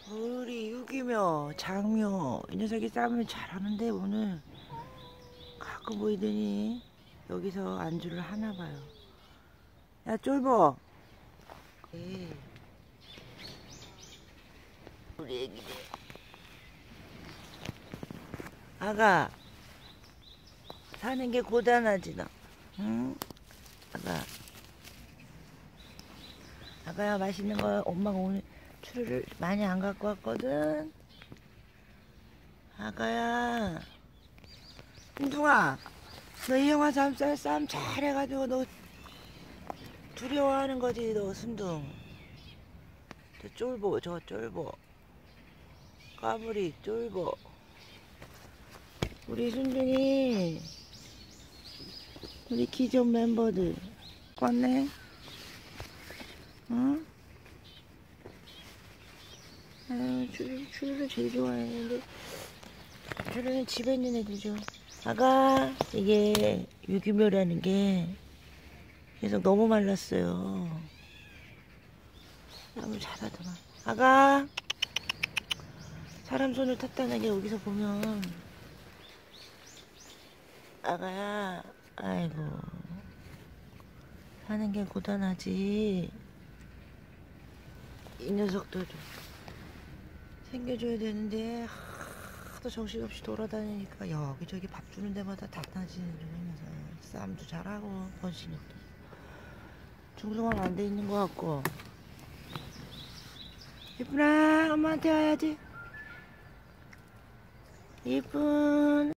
우리 유기묘, 장묘 이 녀석이 싸움을 잘하는데 오늘 가끔 보이더니 여기서 안주를 하나 봐요. 야 쫄보. 예. 우리 애기들. 아가 사는 게 고단하지 너. 응? 아가야 맛있는 거 엄마가 오늘 추루를 많이 안 갖고 왔거든. 아가야 hun둥아 너 이영화 잠살 싸움 잘해가지고 너 두려워하는 거지 너 순둥. 저 쫄보 저 쫄보 까불이 쫄보. 우리 순둥이 우리 기존 멤버들 왔네. 응? 아유 추루를 제일 좋아했는데 추루는 집에 있는 애들죠. 아가 이게 유기묘라는 게 계속 너무 말랐어요. 아무 잘하더만. 아가 사람 손을 탔다는 게 여기서 보면 아가야 아이고 사는 게 고단하지. 이 녀석도 좀 챙겨줘야 되는데 하도 정신없이 돌아다니니까 여기저기 밥 주는 데마다 닭탕질을 하면서 싸움도 잘하고 번식력도 중성화가 안 돼 있는 것 같고. 예쁜아 엄마한테 와야지. 예쁜